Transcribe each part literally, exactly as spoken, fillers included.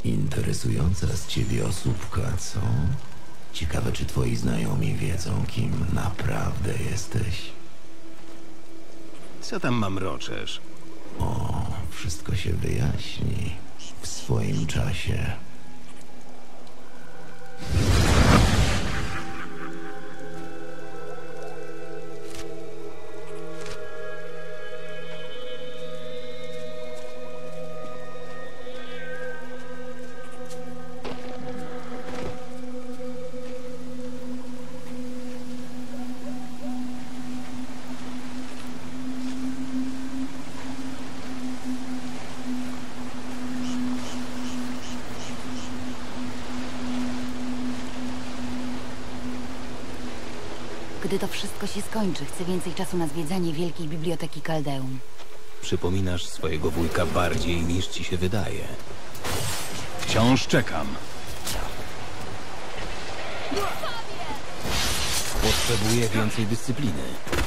Interesująca z ciebie osóbka, co? Ciekawe, czy twoi znajomi wiedzą, kim naprawdę jesteś. Co tam mam roczesz? O, wszystko się wyjaśni w swoim czasie. Gdy to wszystko się skończy, chcę więcej czasu na zwiedzanie Wielkiej Biblioteki Kaldeum. Przypominasz swojego wujka bardziej niż ci się wydaje. Wciąż czekam. Potrzebuję więcej dyscypliny.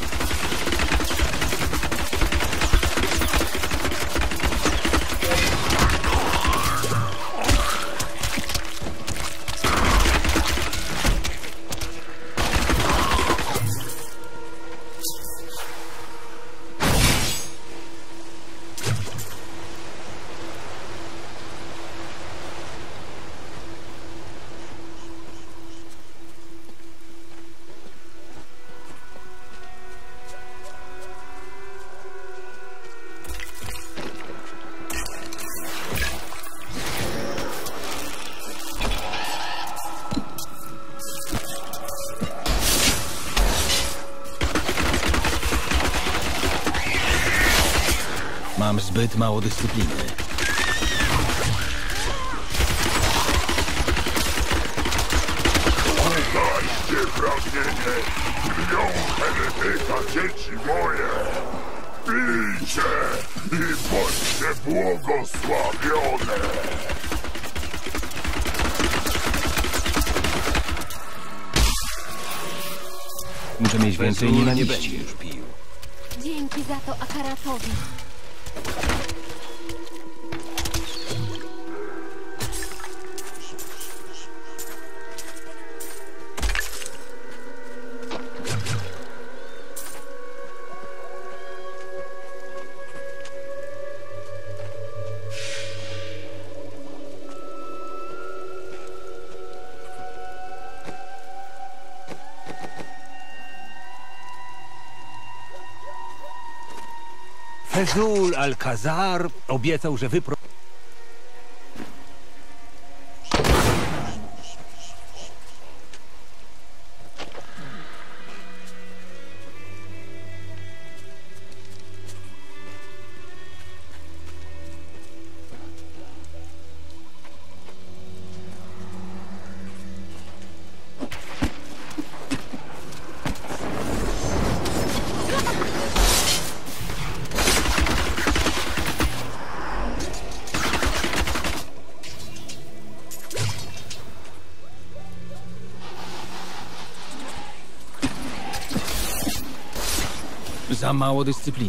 Mam zbyt mało dyscypliny. Ugaście pragnienie! Krwią heretyka, dzieci moje! Pijcie i bądźcie błogosławione! Muszę mieć więcej nienawiści. Już pił. Dzięki za to Akaratowi. Fezul Alcazar obiecał, że wypro... Za mało dyscypliny.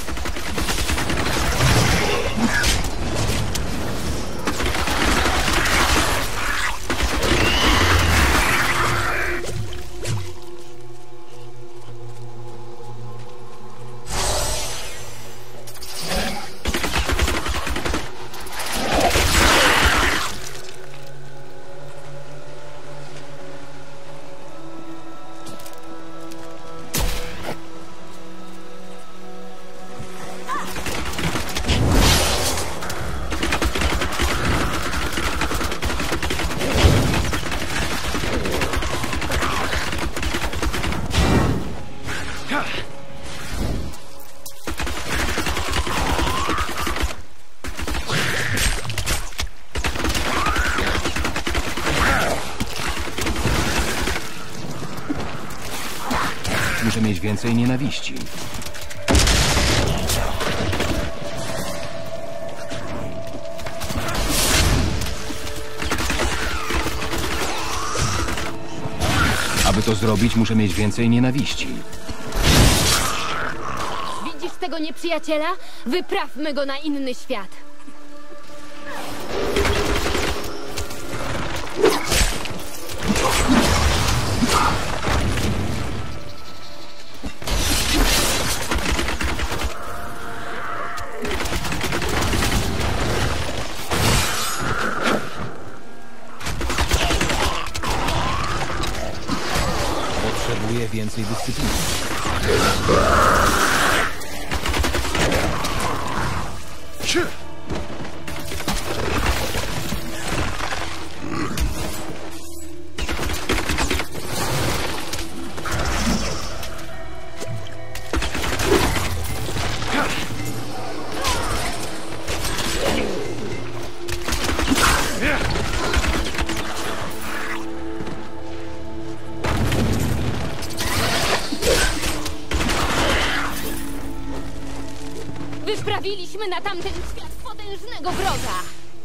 Muszę mieć więcej nienawiści. Aby to zrobić, muszę mieć więcej nienawiści. Widzisz tego nieprzyjaciela? Wyprawmy go na inny świat. więcej dyscypliny. Wyprawiliśmy na tamten świat potężnego wroga!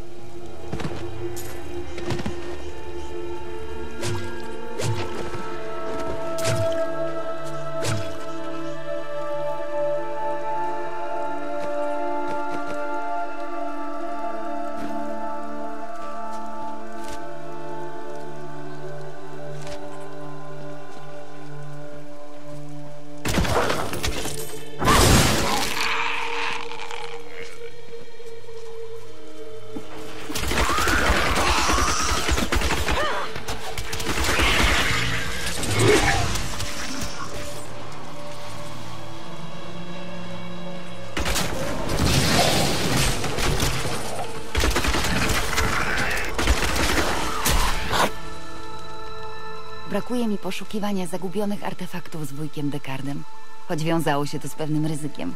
Brakuje mi poszukiwania zagubionych artefaktów z wujkiem Dekardem, choć wiązało się to z pewnym ryzykiem.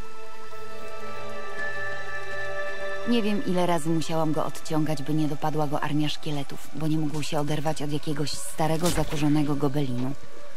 Nie wiem, ile razy musiałam go odciągać, by nie dopadła go armia szkieletów, bo nie mógł się oderwać od jakiegoś starego, zakurzonego gobelinu.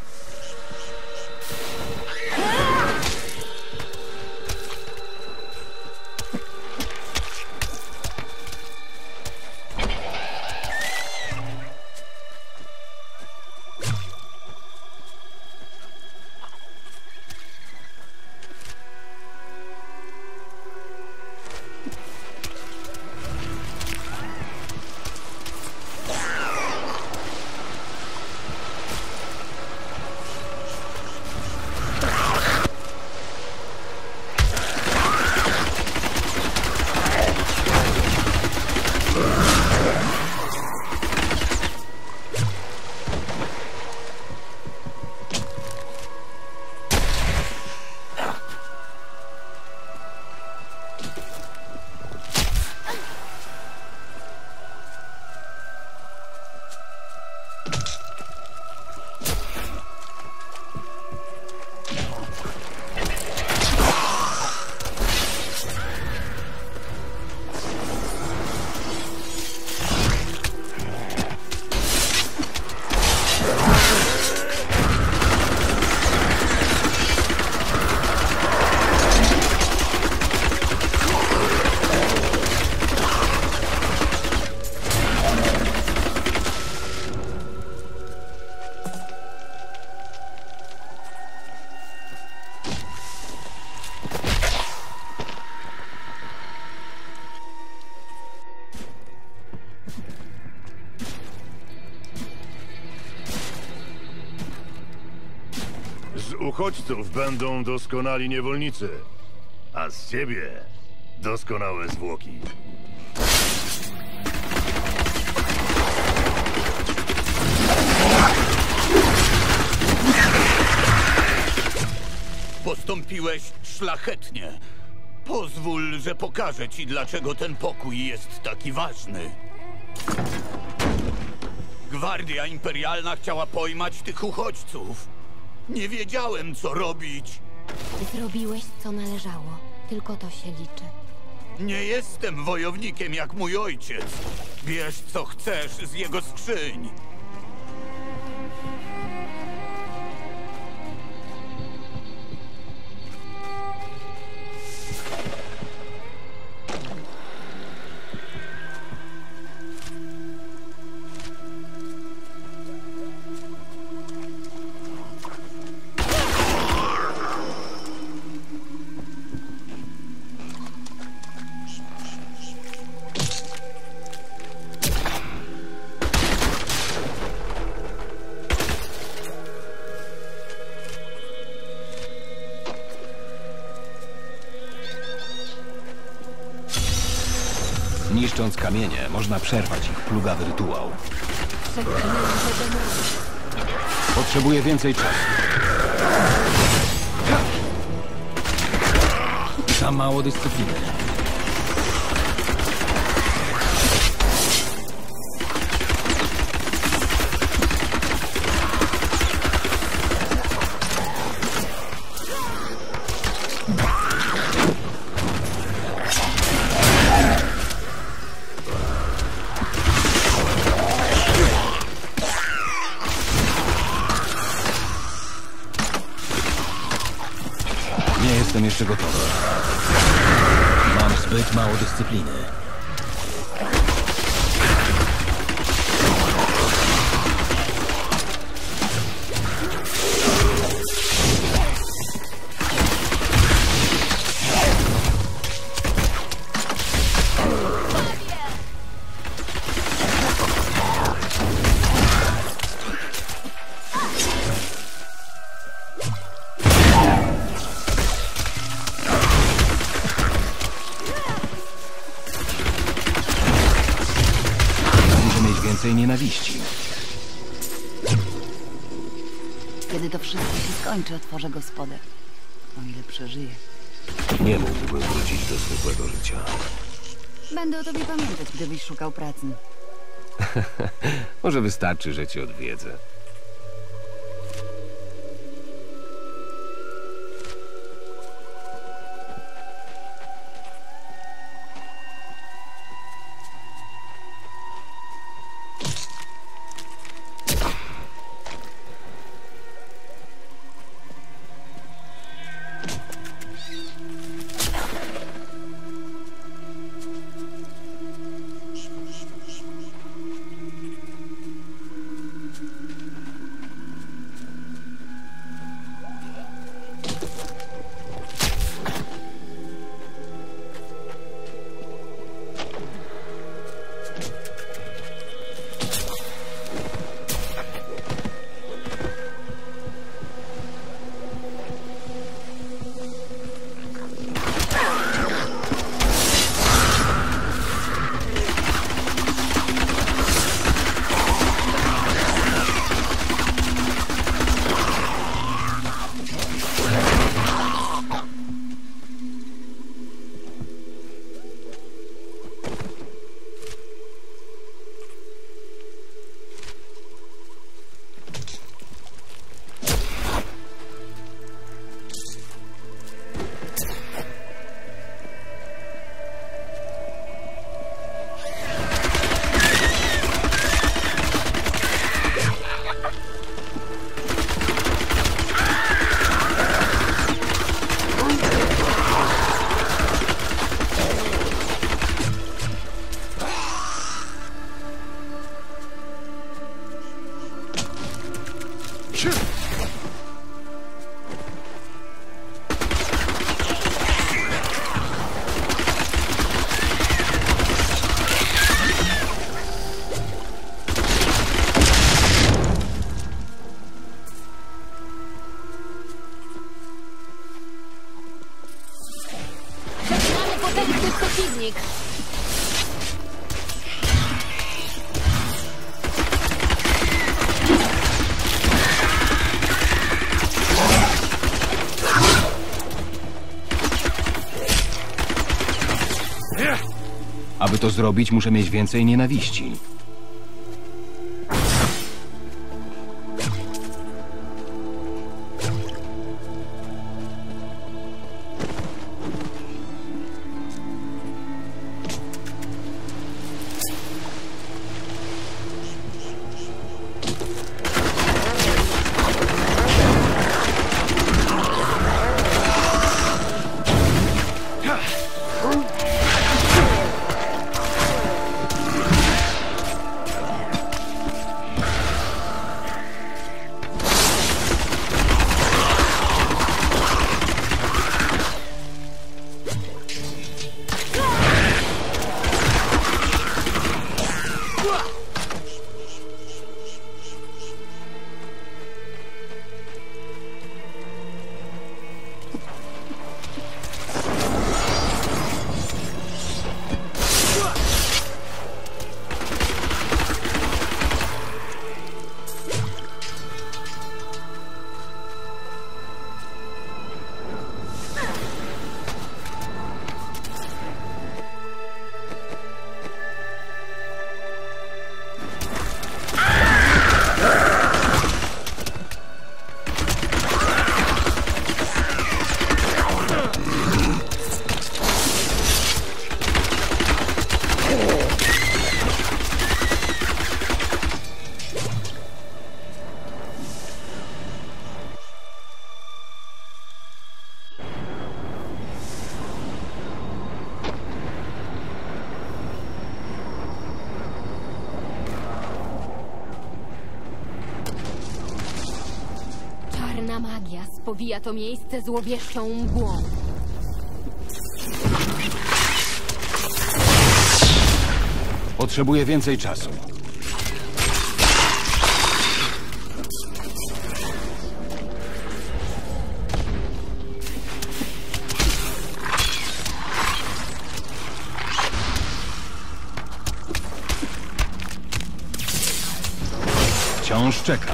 Z uchodźców będą doskonali niewolnicy, a z ciebie doskonałe zwłoki. Postąpiłeś szlachetnie. Pozwól, że pokażę ci, dlaczego ten pokój jest taki ważny. Gwardia Imperialna chciała pojmać tych uchodźców. Nie wiedziałem, co robić. Zrobiłeś, co należało. Tylko to się liczy. Nie jestem wojownikiem jak mój ojciec. Bierz, co chcesz z jego skrzyń. Niszcząc kamienie, można przerwać ich plugawy rytuał. Potrzebuję więcej czasu. Za mało dyscypliny. Nie jestem jeszcze gotowy. Mam zbyt mało dyscypliny. Więcej nienawiści. Kiedy to wszystko się skończy, otworzę gospodę. O ile przeżyję. Nie mógłbym wrócić do zwykłego życia. Będę o tobie pamiętać, gdybyś szukał pracy. Może wystarczy, że cię odwiedzę. Przeciwnik. Aby to zrobić, muszę mieć więcej nienawiści. magia spowija to miejsce złowieszczą mgłą. Potrzebuję więcej czasu. Wciąż czekam.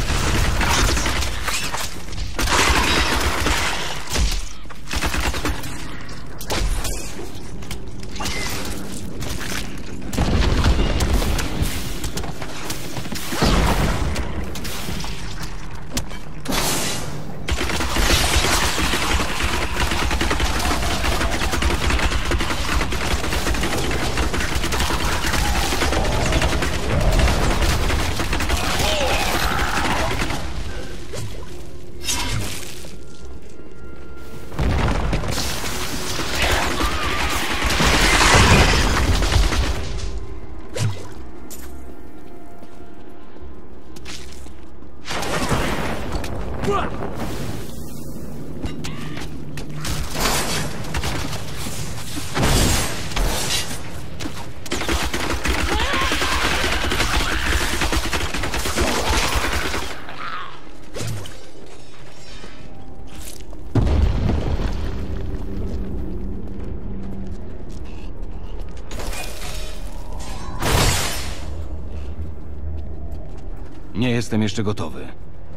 Nie jestem jeszcze gotowy.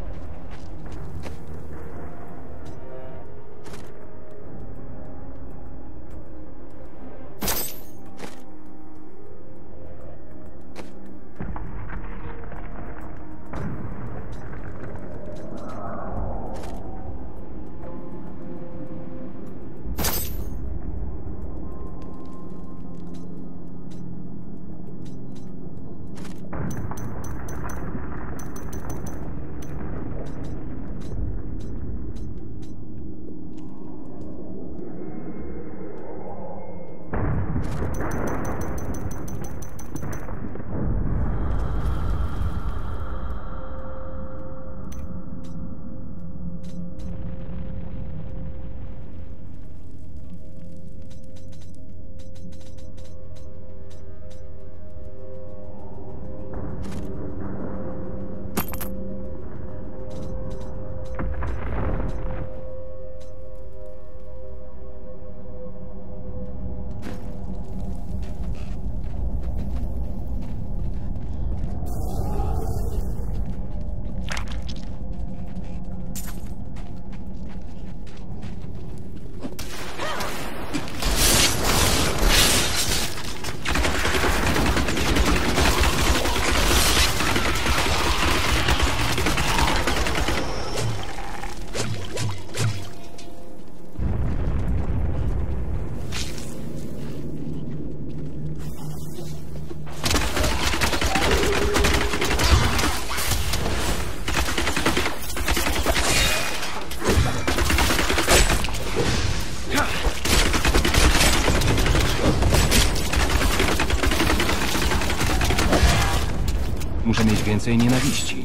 Muszę mieć więcej nienawiści.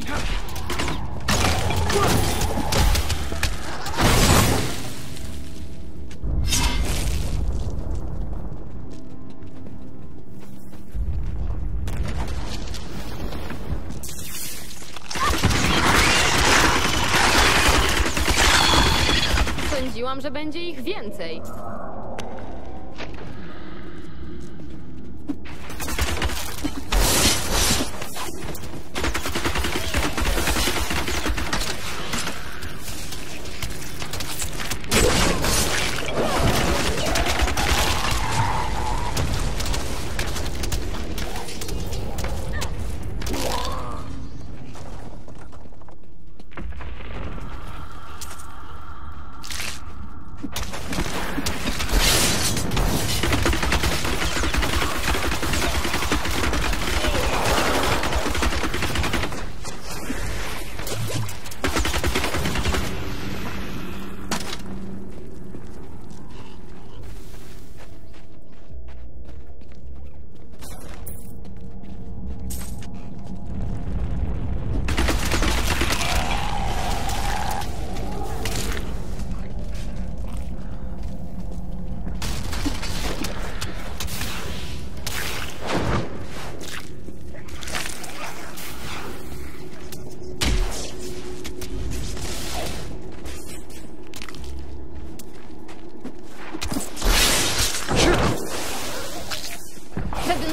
Sądziłam, że będzie ich więcej.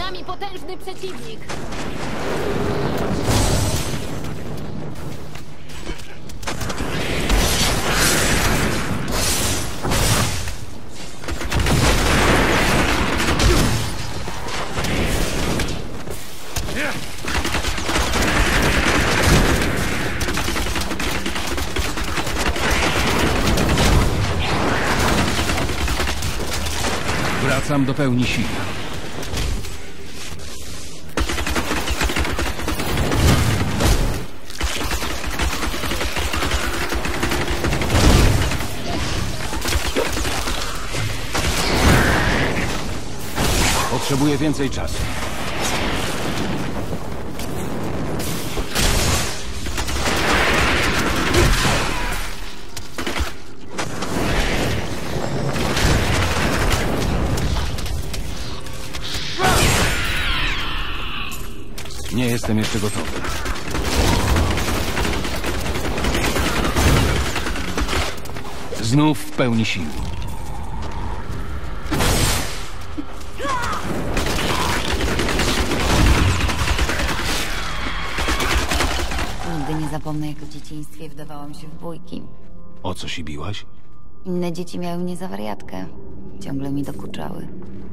nami potężny przeciwnik. Wracam do pełni sił. Potrzebuję więcej czasu. Nie jestem jeszcze gotowy. Znów w pełni sił. Nigdy nie zapomnę, jak w dzieciństwie wdawałam się w bójki. O co się biłaś? Inne dzieci miały mnie za wariatkę. Ciągle mi dokuczały.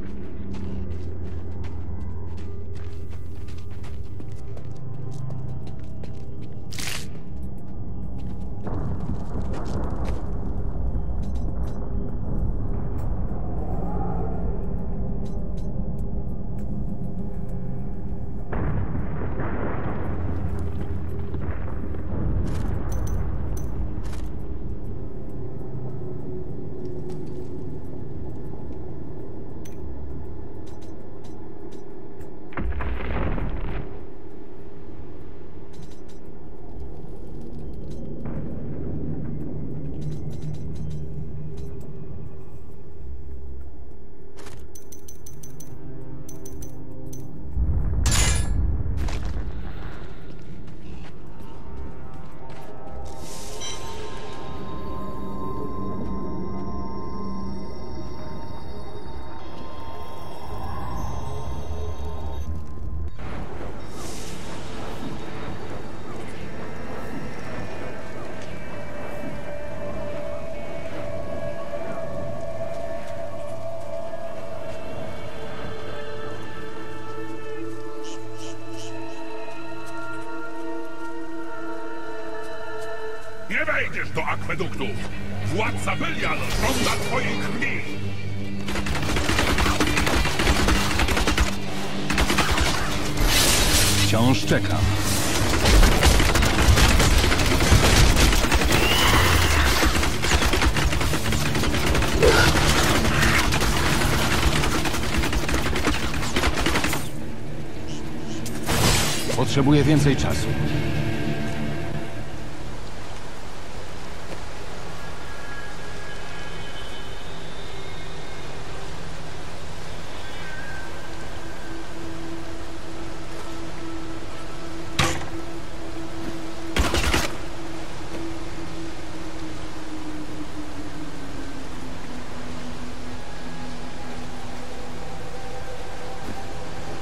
Nie wejdziesz do akweduktów! Władca Belial żąda twojej krwi! Wciąż czekam. Potrzebuję więcej czasu.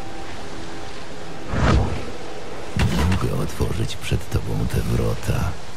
Mogę otworzyć przed tobą te wrota.